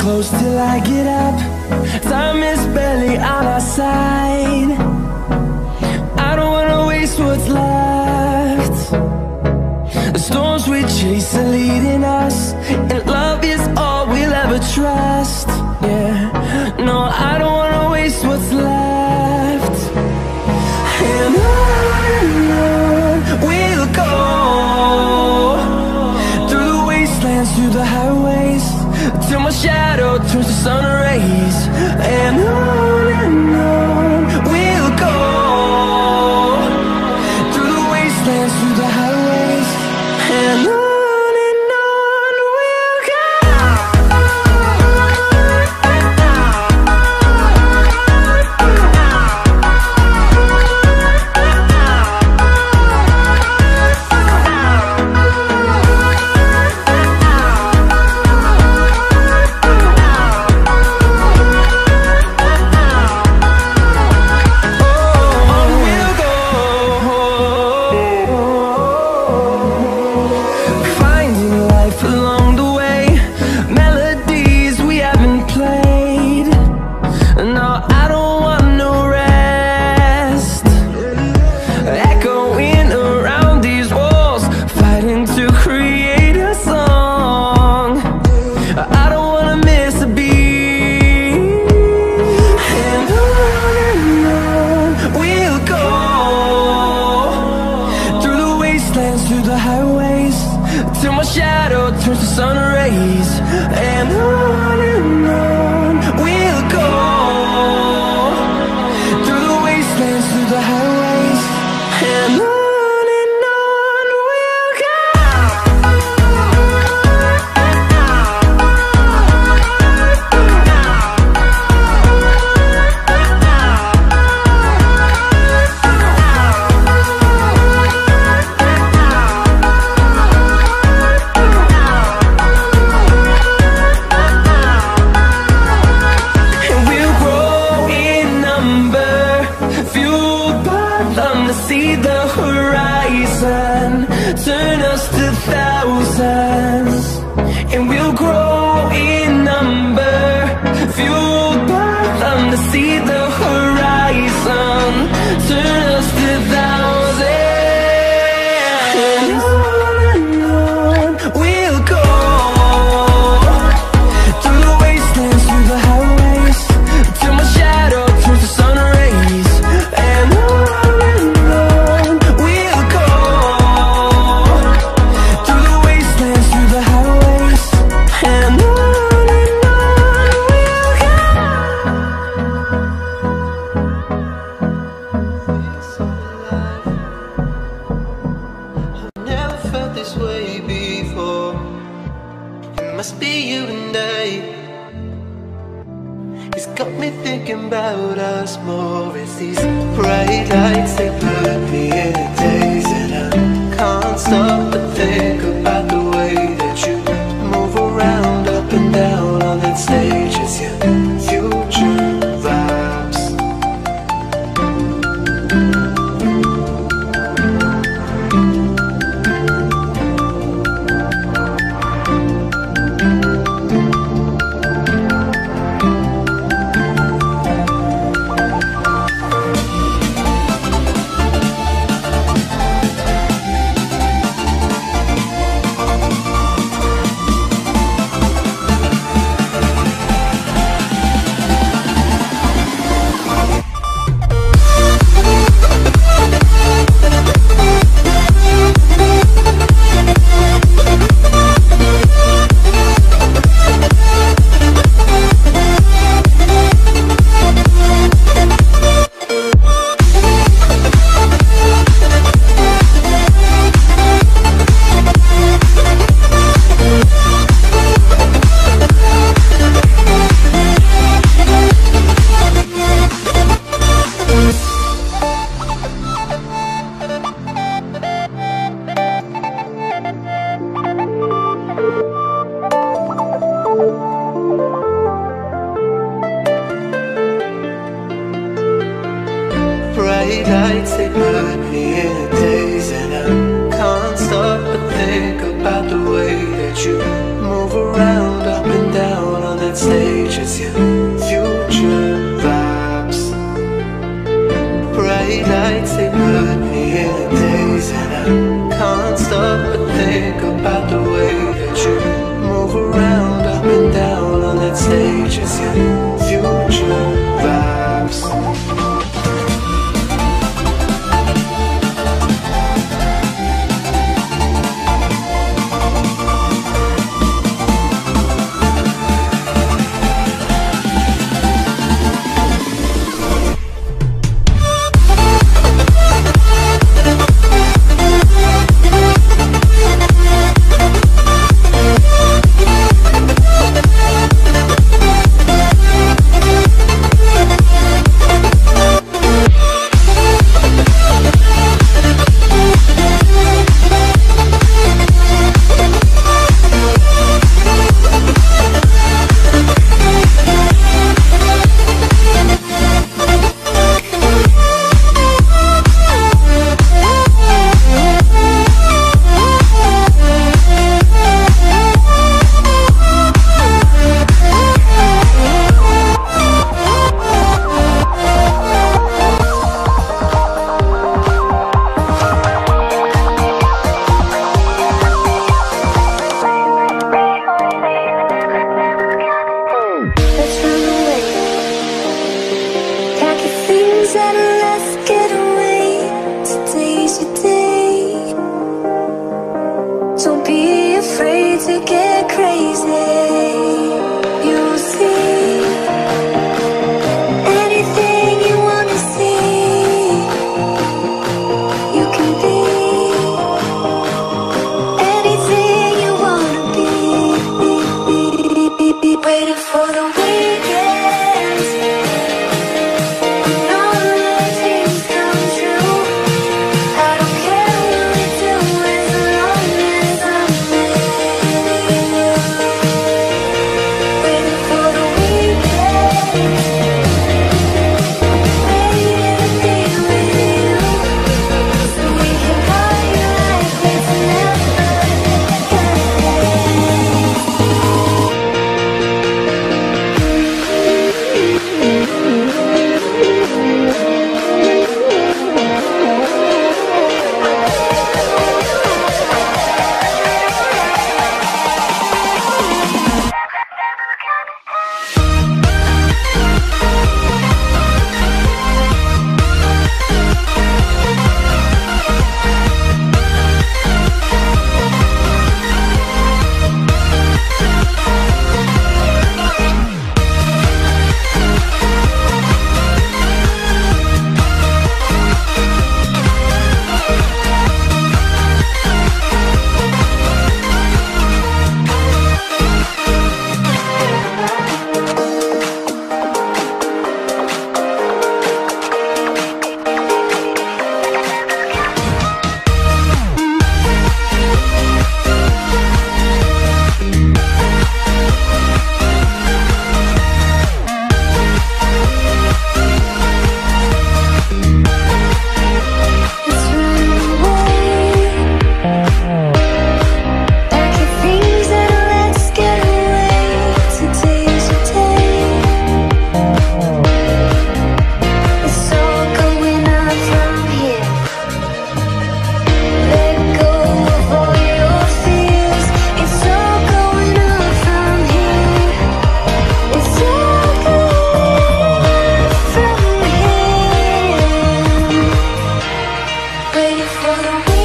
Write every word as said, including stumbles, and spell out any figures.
close till I get up. Time is barely on our side. I don't wanna waste what's left. The storms we chase are leading us, and love is all we'll ever trust. Yeah, no, I don't wanna waste what's left. And on we'll go, through the wastelands, through the highways, till my shadow turns to sun rays. And on and on we'll go, through the wastelands, through the highways, and on. Through the highways, till my shadow turns to sun rays. And on and on we'll go, through the wastelands, through the highways, and on. See the horizon, turn us to thousands, and we'll grow in number, fueled by them. To see the horizon, turn us to thousands, and on and on we'll go, through the wastelands, through the highways, till my shadow turns to sun rays. And on must be you and I. It's got me thinking about us more. It's these bright lights, they put me in a daze, and I can't stop but think about the way that you move around, up and down on that stage. It's your future vibes. bright lights, they put me in a daze, and I can't stop but think about the way that you move around, up and down on that stage. for the